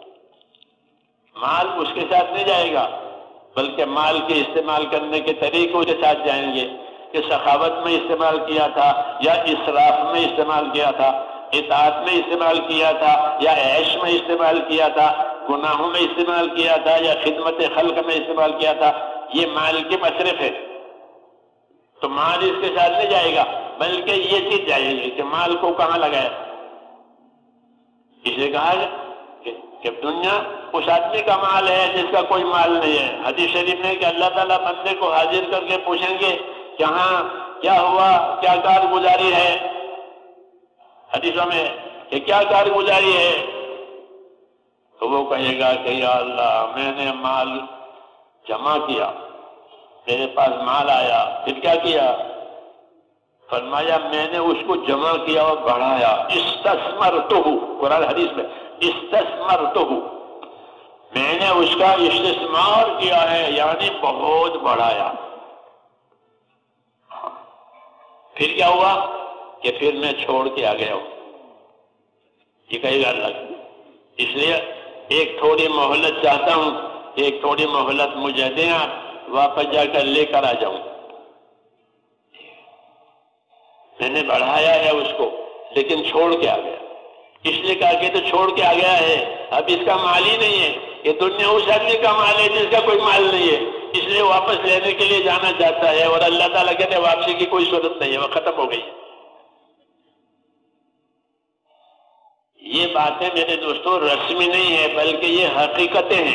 Speaker 1: مال اس کے ساتھ نہیں جائے گا، بلکہ مال کے استعمال کرنے کے طریقوں کے ساتھ جائیں گے، کہ سخاوت میں استعمال کیا تھا یا اسراف میں استعمال کیا تھا، اطاعت میں استعمال کیا تھا یا عیش میں استعمال کیا تھا، گناہوں میں استعمال کیا تھا یا خدمت خلق میں استعمال کیا تھا، یہ مال کے مصرف ہے۔ تو مال اس کے ساتھ نہیں جائے گا، بلکہ یہ چیز جائے گی کہ مال کو کہاں لگایا۔ اس لیے کہا کہ دنیا اس آدمی کا مال ہے جس کا کوئی مال نہیں ہے۔ حدیث شریف میں کہ اللہ تعالیٰ بندے کو حاضر کر کے پوچھیں گے کہ ہاں کیا ہوا، کیا کارگزاری ہے، حدیثوں میں کہ کیا کارگزاری ہے، تو وہ کہے گا کہ یا اللہ میں نے مال جمع کیا، میرے پاس مال آیا، پھر کیا کیا؟ فرمایا میں نے اس کو جمع کیا اور بڑھایا، استثمرتہ، قرآن حدیث میں استثمرتہ، میں نے اس کا استثمار کیا ہے، یعنی بہت بڑھایا۔ پھر کیا ہوا کہ پھر میں چھوڑ کے آ گیا ہوں، یہ کہے گا اللہ۔ اس لیے ایک تھوڑی مہلت چاہتا ہوں، ایک تھوڑی مہلت مجھے دیں، آپ واپس جا کر لے کر آ جاؤں۔ میں نے بڑھایا ہے اس کو، لیکن چھوڑ کے آ گیا، اس لیے کہا کہ تو چھوڑ کے آ گیا ہے، اب اس کا مال ہی نہیں ہے، یہ دنیا اس آدمی کا مال ہے جس کا کوئی مال نہیں ہے، اس لیے واپس لینے کے لیے جانا چاہتا ہے، اور اللہ تعالیٰ کہتے ہیں واپسی کی کوئی صورت نہیں ہے، وہ ختم ہو گئی۔ یہ باتیں میرے دوستوں رسمی نہیں ہے، بلکہ یہ حقیقتیں ہیں،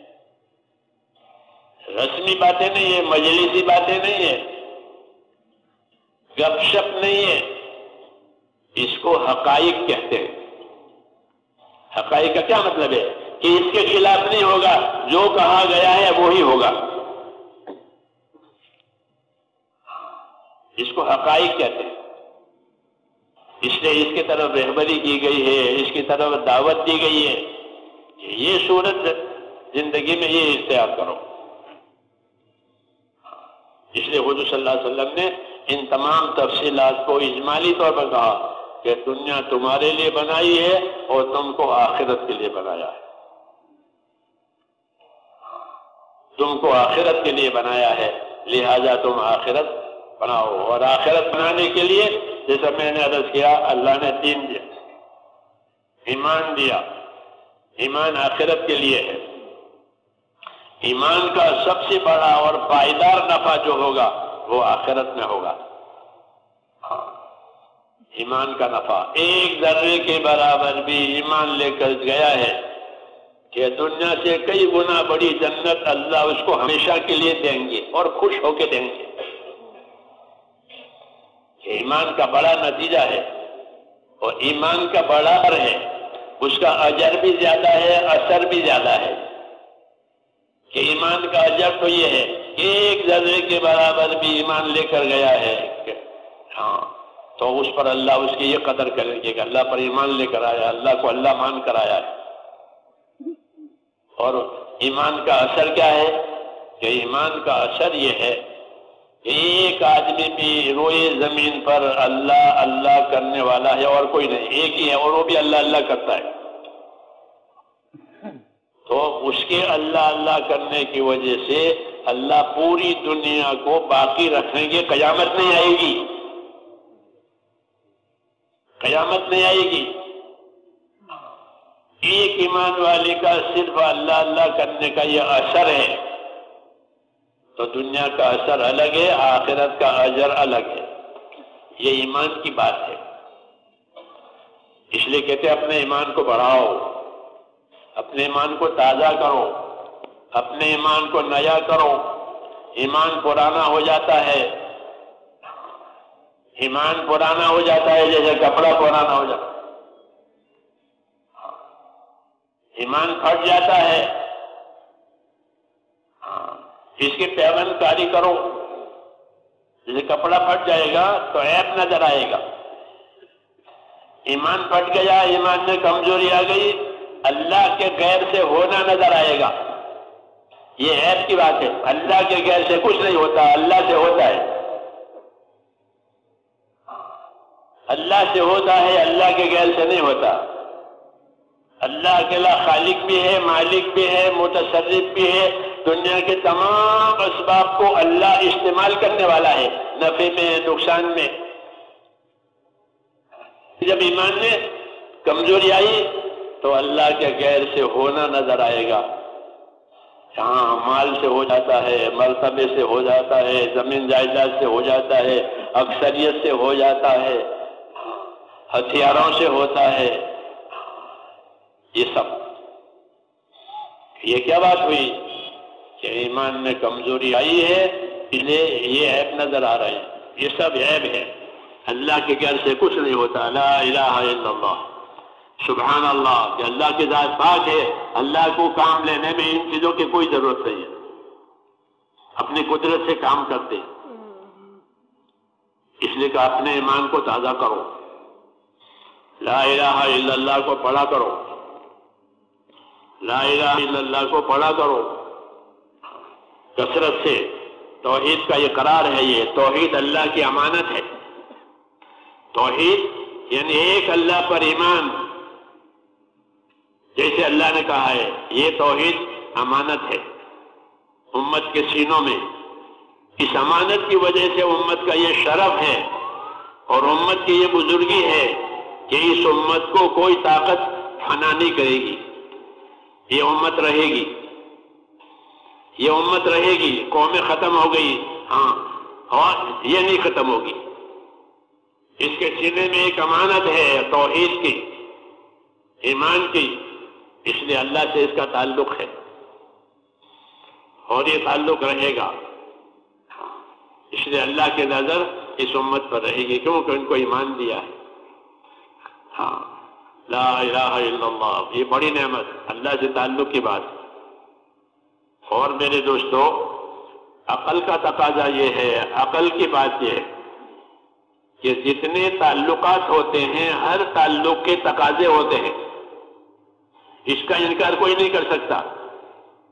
Speaker 1: رسمی باتیں نہیں ہے، مجلسی باتیں نہیں ہے، گپ شپ نہیں ہے، اس کو حقائق کہتے ہیں۔ حقائق کا کیا مطلب ہے؟ کہ اس کے خلاف نہیں ہوگا، جو کہا گیا ہے وہی ہوگا، اس کو حقائق کہتے ہیں۔ اس لیے اس کی طرف رہبری کی گئی ہے، اس کی طرف دعوت دی گئی ہے کہ یہ صورت زندگی میں یہ اختیار کرو۔ اس لیے حضور صلی اللہ علیہ وسلم نے ان تمام تفصیلات کو اجمالی طور پر کہا کہ دنیا تمہارے لیے بنائی ہے اور تم کو آخرت کے لیے بنایا ہے، تم کو آخرت کے لیے بنایا ہے، لہذا تم آخرت بناؤ۔ اور آخرت بنانے کے لیے جیسا میں نے عرض کیا، اللہ نے دین دیا، ایمان دیا، ایمان آخرت کے لیے ہے۔ ایمان کا سب سے بڑا اور پائیدار نفع جو ہوگا وہ آخرت میں ہوگا۔ ہاں، ایمان کا نفع ایک ذرے کے برابر بھی ایمان لے کر گیا ہے کہ دنیا سے کئی گنا بڑی جنت اللہ اس کو ہمیشہ کے لیے دیں گے اور خوش ہو کے دیں گے۔ کہ ایمان کا بڑا نتیجہ ہے اور ایمان کا بڑا اثر ہے، اس کا اجر بھی زیادہ ہے، اثر بھی زیادہ ہے۔ کہ ایمان کا اجر تو یہ ہے کہ ایک ذرے کے برابر بھی ایمان لے کر گیا ہے کہ ہاں، تو اس پر اللہ اس کی یہ قدر کریں گے کہ اللہ پر ایمان لے کر آیا، اللہ کو اللہ مان کر آیا ہے۔ اور ایمان کا اثر کیا ہے؟ کہ ایمان کا اثر یہ ہے کہ ایک آدمی بھی روئے زمین پر اللہ اللہ کرنے والا ہے اور کوئی نہیں، ایک ہی ہے اور وہ بھی اللہ اللہ کرتا ہے، تو اس کے اللہ اللہ کرنے کی وجہ سے اللہ پوری دنیا کو باقی رکھیں گے، قیامت نہیں آئے گی، قیامت نہیں آئے گی۔ ایک ایمان والے کا صرف اللہ اللہ کرنے کا یہ اثر ہے تو دنیا کا اثر الگ ہے، آخرت کا اجر الگ ہے۔ یہ ایمان کی بات ہے۔ اس لیے کہتے ہیں اپنے ایمان کو بڑھاؤ، اپنے ایمان کو تازہ کرو، اپنے ایمان کو نیا کرو۔ ایمان پرانا ہو جاتا ہے، ایمان پرانا ہو جاتا ہے جیسے کپڑا پرانا ہو جاتا ہے، ایمان پھٹ جاتا ہے، اس کی پیوند کاری کرو، جیسے کپڑا پھٹ جائے گا تو عیب نظر آئے گا۔ ایمان پھٹ گیا، ایمان میں کمزوری آ گئی، اللہ کے غیر سے ہونا نظر آئے گا، یہ عیب کی بات ہے۔ اللہ کے غیر سے کچھ نہیں ہوتا، اللہ سے ہوتا ہے، اللہ سے ہوتا ہے، اللہ کے غیر سے نہیں ہوتا۔ اللہ اکیلا خالق بھی ہے، مالک بھی ہے، متصرف بھی ہے، دنیا کے تمام اسباب کو اللہ استعمال کرنے والا ہے، نفع میں نقصان میں۔ جب ایمان میں کمزوری آئی تو اللہ کے غیر سے ہونا نظر آئے گا۔ ہاں، مال سے ہو جاتا ہے، مرتبے سے ہو جاتا ہے، زمین جائیداد سے ہو جاتا ہے، اکثریت سے ہو جاتا ہے، ہتھیاروں سے ہوتا ہے، یہ سب۔ یہ کیا بات ہوئی کہ ایمان میں کمزوری آئی ہے، اس لیے یہ عیب نظر آ رہے ہیں، یہ سب عیب ہے۔ اللہ کے غیر سے کچھ نہیں ہوتا، لا الہ الا اللہ، سبحان اللہ، کہ اللہ کی ذات پاک ہے، اللہ کو کام لینے میں ان چیزوں کی کوئی ضرورت نہیں ہے، اپنی قدرت سے کام کرتے ہیں۔ اس لیے کہ اپنے ایمان کو تازہ کرو، لا الہ الا اللہ کو پڑھا کرو، لا الہ الا اللہ کو پڑھا کرو کثرت سے۔ توحید کا یہ قرار ہے، یہ توحید اللہ کی امانت ہے۔ توحید یعنی ایک اللہ پر ایمان، جیسے اللہ نے کہا ہے، یہ توحید امانت ہے امت کے سینوں میں۔ اس امانت کی وجہ سے امت کا یہ شرف ہے اور امت کی یہ بزرگی ہے کہ اس امت کو کوئی طاقت فنا نہیں کرے گی، یہ امت رہے گی، یہ امت رہے گی۔ قومیں ختم ہو گئی، ہاں، اور یہ نہیں ختم ہوگی۔ اس کے سینے میں ایک امانت ہے توحید کی، ایمان کی، اس لیے اللہ سے اس کا تعلق ہے اور یہ تعلق رہے گا۔ اس لیے اللہ کی نظر اس امت پر رہے گی کیونکہ ان کو ایمان دیا ہے۔ ہاں، لا الہ الا اللہ، یہ بڑی نعمت، اللہ سے تعلق کی بات۔ اور میرے دوستو، عقل کا تقاضا یہ ہے، عقل کی بات یہ ہے کہ جتنے تعلقات ہوتے ہیں ہر تعلق کے تقاضے ہوتے ہیں، اس کا انکار کوئی نہیں کر سکتا۔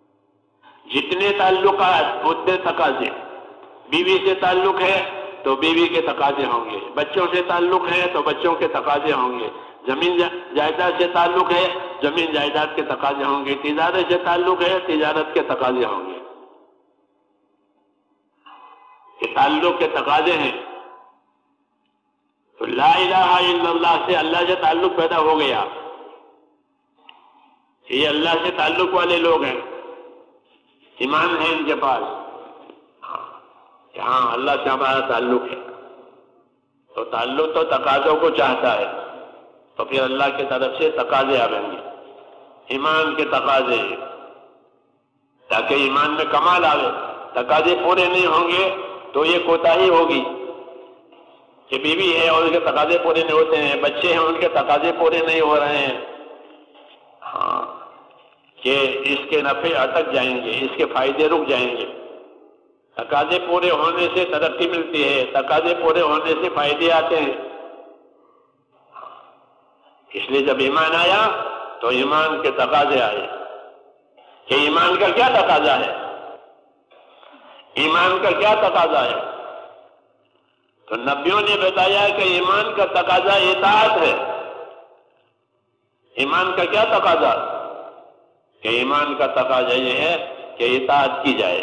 Speaker 1: جتنے تعلقات اتنے تقاضے. بیوی سے تعلق ہے تو بیوی کے تقاضے ہوں گے، بچوں سے تعلق ہے تو بچوں کے تقاضے ہوں گے، زمین جائیداد سے تعلق ہے زمین جائیداد کے تقاضے ہوں گے، تجارت سے تعلق ہے تجارت کے تقاضے ہوں گے. یہ تعلق کے تقاضے ہیں. تو لا الہ الا اللہ سے اللہ سے تعلق پیدا ہو گیا. یہ اللہ سے تعلق والے لوگ ہیں، ایمان ہے ان کے پاس کہ ہاں اللہ سے ہمارا تعلق ہے. تو تعلق تو تقاضوں کو چاہتا ہے، تو پھر اللہ کی طرف سے تقاضے آئیں گے، ایمان کے تقاضے، تاکہ ایمان میں کمال آئے. تقاضے پورے نہیں ہوں گے تو یہ کوتاہی ہوگی کہ بیوی ہے اور ان کے تقاضے پورے نہیں ہوتے ہیں، بچے ہیں ان کے تقاضے پورے نہیں ہو رہے ہیں، ہاں کہ اس کے نفع اٹک جائیں گے، اس کے فائدے رک جائیں گے. تقاضے پورے ہونے سے ترقی ملتی ہے، تقاضے پورے ہونے سے فائدے آتے ہیں. اس لیے جب ایمان آیا تو ایمان کے تقاضے آئے کہ ایمان کا کیا تقاضا ہے، ایمان کا کیا تقاضا ہے. تو نبیوں نے بتایا کہ ایمان کا تقاضا اطاعت ہے. ایمان کا کیا تقاضا؟ کہ ایمان کا تقاضا یہ ہے کہ اطاعت کی جائے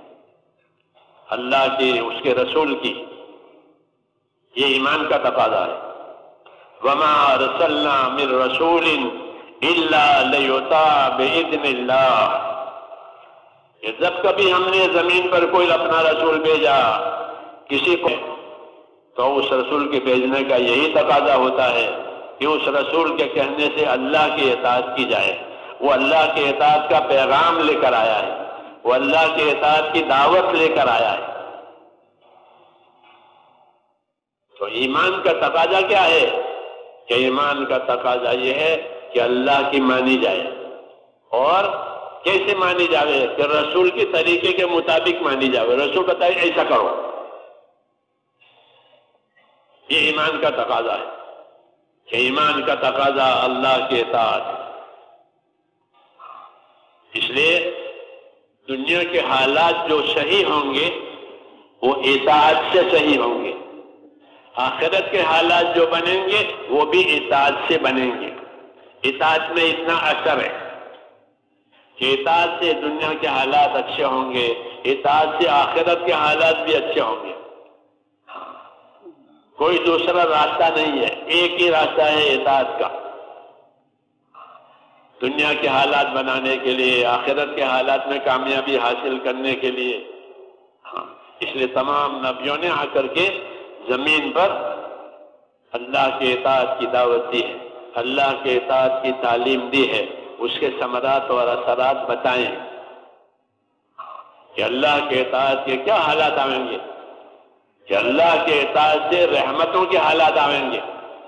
Speaker 1: اللہ کی، اس کے رسول کی. یہ ایمان کا تقاضا ہے. وما ارسلنا من رسول الا لیطاع باذن اللہ. کہ جب کبھی ہم نے زمین پر کوئی اپنا رسول بھیجا کسی کو، تو اس رسول کے بھیجنے کا یہی تقاضا ہوتا ہے کہ اس رسول کے کہنے سے اللہ کی اطاعت کی جائے. وہ اللہ کے اطاعت کا پیغام لے کر آیا ہے، وہ اللہ کے اطاعت کی دعوت لے کر آیا ہے. تو ایمان کا تقاضا کیا ہے؟ کہ ایمان کا تقاضا یہ ہے کہ اللہ کی مانی جائے. اور کیسے مانی جائے؟ کہ رسول کے طریقے کے مطابق مانی جائے. رسول بتائے ایسا کرو، یہ ایمان کا تقاضا ہے کہ ایمان کا تقاضا اللہ کے اطاعت. اس لیے دنیا کے حالات جو صحیح ہوں گے وہ اطاعت سے صحیح ہوں گے، آخرت کے حالات جو بنیں گے وہ بھی اطاعت سے بنیں گے. اطاعت میں اتنا اثر ہے کہ اطاعت سے دنیا کے حالات اچھے ہوں گے، اطاعت سے آخرت کے حالات بھی اچھے ہوں گے. کوئی دوسرا راستہ نہیں ہے، ایک ہی راستہ ہے اطاعت کا. دنیا کے حالات بنانے کے لیے، آخرت کے حالات میں کامیابی حاصل کرنے کے لیے. ہاں اس لیے تمام نبیوں نے آ کر کے زمین پر اللہ کے اطاعت کی دعوت دی ہے، اللہ کے اطاعت کی تعلیم دی ہے، اس کے ثمرات اور اثرات بتائیں کہ اللہ کے اطاعت کے کیا حالات آئیں گے. کہ اللہ کے اطاعت سے رحمتوں کے حالات آئیں گے.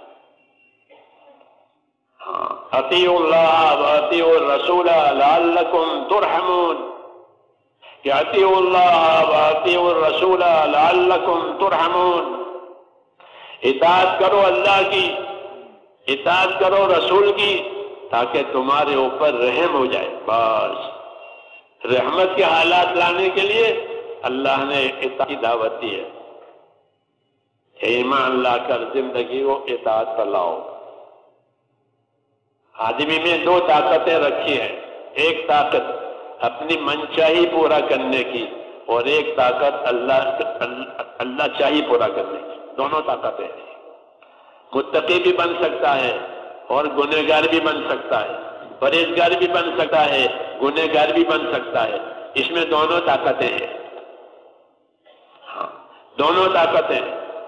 Speaker 1: اطیعوا اللہ واطیعوا الرسول لعلکم ترحمون. کہ اطیعوا اللہ واطیعوا الرسول لعلکم ترحمون. اطاعت کرو اللہ کی، اطاعت کرو رسول کی، تاکہ تمہارے اوپر رحم ہو جائے. بس رحمت کے حالات لانے کے لیے اللہ نے اطاعت کی دعوت دی ہے. ایمان لا کر زندگی کو اطاعت پر لاؤ. آدمی میں دو طاقتیں رکھی ہیں، ایک طاقت اپنی منچاہی پورا کرنے کی اور ایک طاقت اللہ اللہ چاہی پورا کرنے کی. دونوں طاقتیں ہیں. متقی بھی بن سکتا ہے اور گنہگار بھی بن سکتا ہے، پرہیزگار بھی بن سکتا ہے، گنہگار بھی بن سکتا ہے. اس میں دونوں طاقتیں ہیں. ہاں دونوں طاقتیں.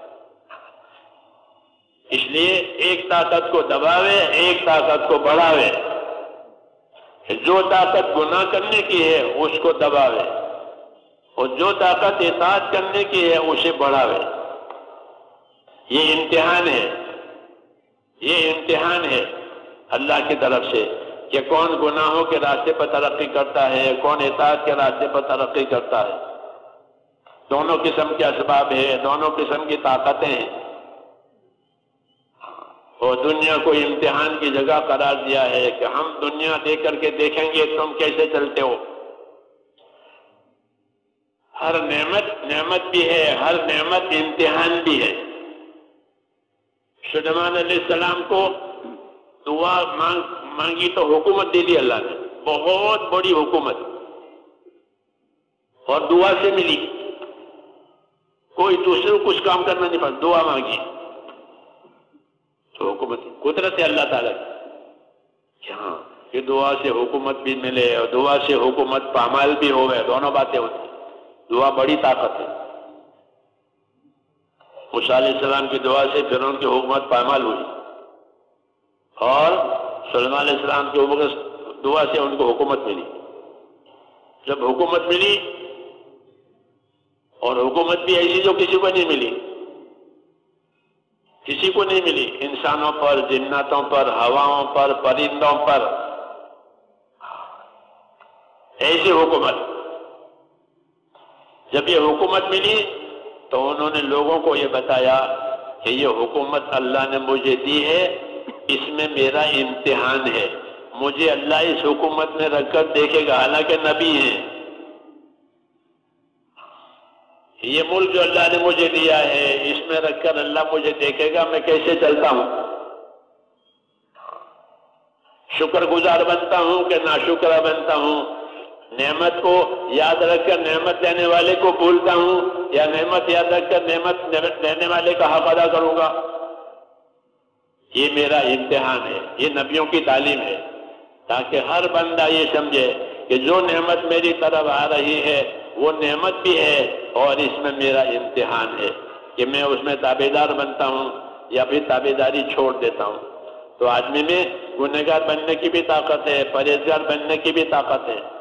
Speaker 1: اس لیے ایک طاقت کو دباوے، ایک طاقت کو بڑھاوے. جو طاقت گناہ کرنے کی ہے اس کو دباوے اور جو طاقت اطاعت کرنے کی ہے اسے بڑھاوے. یہ امتحان ہے، یہ امتحان ہے اللہ کی طرف سے کہ کون گناہوں کے راستے پر ترقی کرتا ہے، کون اطاعت کے راستے پر ترقی کرتا ہے. دونوں قسم کے اسباب ہیں، دونوں قسم کی طاقتیں ہیں. اور دنیا کو امتحان کی جگہ قرار دیا ہے کہ ہم دنیا دے کر کے دیکھیں گے تم کیسے چلتے ہو. ہر نعمت نعمت بھی ہے، ہر نعمت امتحان بھی ہے۔ سلیمان علیہ السلام کو دعا مانگ مانگی تو حکومت دے دی اللہ نے، بہت بڑی حکومت، اور دعا سے ملی۔ کوئی دوسرے کو کچھ کام کرنا نہیں پڑا، دعا مانگی تو حکومت، قدرت ہے اللہ تعالیٰ کی۔ ہاں کہ دعا سے حکومت بھی ملے اور دعا سے حکومت پامال بھی ہوئے، دونوں باتیں ہوتی۔ دعا بڑی طاقت ہے۔ موسیٰ علیہ السلام کی دعا سے فرعون کی حکومت پامال ہوئی، اور سلیمان علیہ السلام کی دعا سے ان کو حکومت ملی۔ جب حکومت ملی، اور حکومت بھی ایسی جو کسی کو نہیں ملی، کسی کو نہیں ملی، انسانوں پر، جناتوں پر، ہواؤں پر، پرندوں پر، ایسی حکومت۔ جب یہ حکومت ملی تو انہوں نے لوگوں کو یہ بتایا کہ یہ حکومت اللہ نے مجھے دی ہے، اس میں میرا امتحان ہے، مجھے اللہ اس حکومت میں رکھ کر دیکھے گا، حالانکہ نبی ہیں۔ یہ ملک جو اللہ نے مجھے دیا ہے، اس میں رکھ کر اللہ مجھے دیکھے گا میں کیسے چلتا ہوں، شکر گزار بنتا ہوں کہ ناشکرہ بنتا ہوں، نعمت کو یاد رکھ کر نعمت دینے والے کو بھولتا ہوں، یا نعمت یاد رکھ کر نعمت دینے والے کا حق ادا کروں گا۔ یہ میرا امتحان ہے، یہ نبیوں کی تعلیم ہے، تاکہ ہر بندہ یہ سمجھے کہ جو نعمت میری طرف آ رہی ہے وہ نعمت بھی ہے، اور اس میں میرا امتحان ہے کہ میں اس میں تابعدار بنتا ہوں یا پھر تابعداری چھوڑ دیتا ہوں۔ تو آدمی میں گنہگار بننے کی بھی طاقت ہے، پرہیزگار بننے کی بھی طاقت ہے۔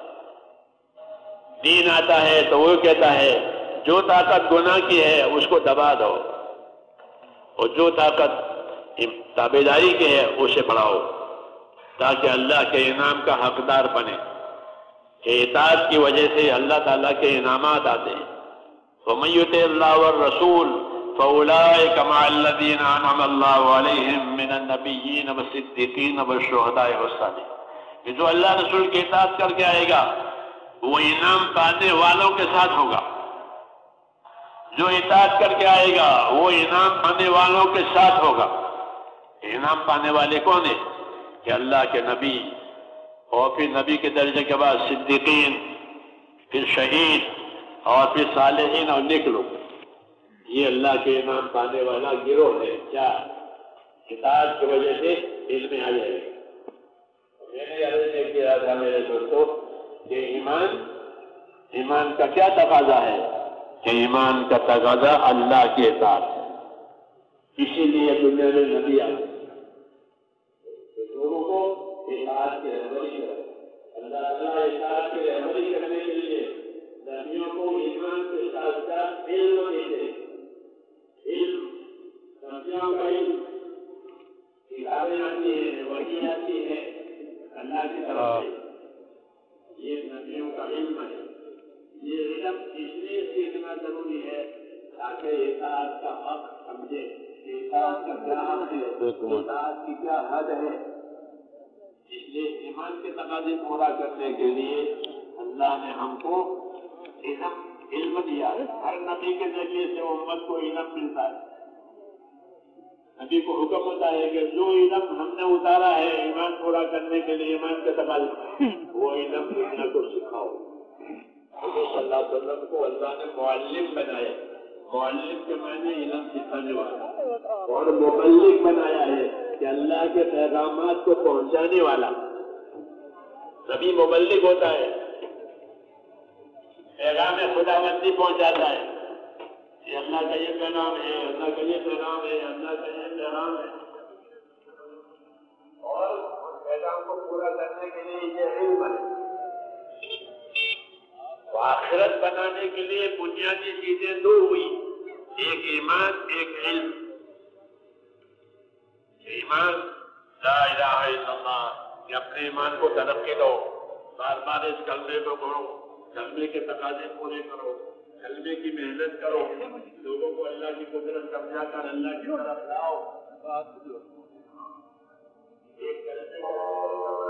Speaker 1: دین آتا ہے تو وہ کہتا ہے جو طاقت گناہ کی ہے اس کو دبا دو، اور جو طاقت تابعداری کی ہے اسے بڑھاؤ، تاکہ اللہ کے انعام کا حقدار بنے، کہ اطاعت کی وجہ سے اللہ تعالیٰ کے انعامات آتے ہیں۔ وَمَن يُطِعِ اللَّهَ وَالرَّسُولَ فَأُولَٰئِكَ مَعَ الَّذِينَ أَنْعَمَ اللَّهُ عَلَيْهِم مِّنَ النَّبِيِّينَ وَالصِّدِّيقِينَ وَالشُّهَدَاءِ وَالصَّالِحِينَ کہ جو اللہ رسول کی اطاعت کر کے آئے گا وہ انعام پانے والوں کے ساتھ ہوگا، جو اطاعت کر کے آئے گا وہ انعام پانے والوں کے ساتھ ہوگا۔ انعام پانے والے کون ہیں؟ کہ اللہ کے نبی، اور پھر نبی کے درجے کے بعد صدیقین، پھر شہید، اور پھر صالحین اور نیک لوگ۔ یہ اللہ کے انعام پانے والا گروہ ہے۔ کیا اطاعت کی وجہ سے علم آ جائے گا۔ میں نے عرض یہ کیا تھا میرے دوستوں کہ ایمان ایمان کا کیا تقاضا ہے؟ کہ ایمان کا تقاضا اللہ کی اطاعت ہے۔ اسی لیے دنیا میں نبی آئے، لوگوں کو اطاعت کی رہبری کرے۔ اللہ تعالیٰ اطاعت کی رہبری کرنے کے لیے نبیوں کو ایمان کے ساتھ ساتھ علم دیتے۔ علم، نبیوں کا علم، کتابیں آتی ہیں، وحی آتی ہے اللہ کی طرف سے، یہ نبیوں کا علم ہے۔ یہ علم اس لیے سیکھنا ضروری ہے تاکہ اطاعت کا حق سمجھے، اطاعت کا کیا حق ہے، اطاعت کی کیا حد ہے۔ اس لیے ایمان کے تقاضے پورا کرنے کے لیے اللہ نے ہم کو علم علم دیا ہے۔ ہر نبی کے ذریعے سے امت کو علم ملتا ہے۔ نبی کو حکم ہوتا ہے کہ جو علم ہم نے اتارا ہے ایمان پورا کرنے کے لیے، ایمان کے تقاضے، وہ علم دنیا کو سکھاؤ۔ حضور صلی اللہ علیہ وسلم کو اللہ نے معلم بنایا، معلم کے معنی علم سکھانے والا، اور مبلغ بنایا ہے کہ اللہ کے پیغامات کو پہنچانے والا۔ نبی مبلغ ہوتا ہے، پیغام خدا بندی پہنچاتا ہے کہ اللہ کا یہ پیغام ہے، اللہ کا یہ پیغام ہے، اللہ کا یہ پیغام ہے، اور اس پیغام کو پورا کرنے کے لیے یہ علم ہے۔ آخرت بنانے کے لیے بنیادی چیزیں دو ہوئی، ایک ایمان، ایک علم۔ ایمان، لا الہ الا اللہ، کہ اپنے ایمان کو ترقی دو، بار بار اس کلمے کو پڑھو، کلمے کے تقاضے پورے کرو، کلمے کی محنت کرو، لوگوں کو اللہ کی قدرت سمجھا کر اللہ کی طرف لاؤ۔ ایک کلمے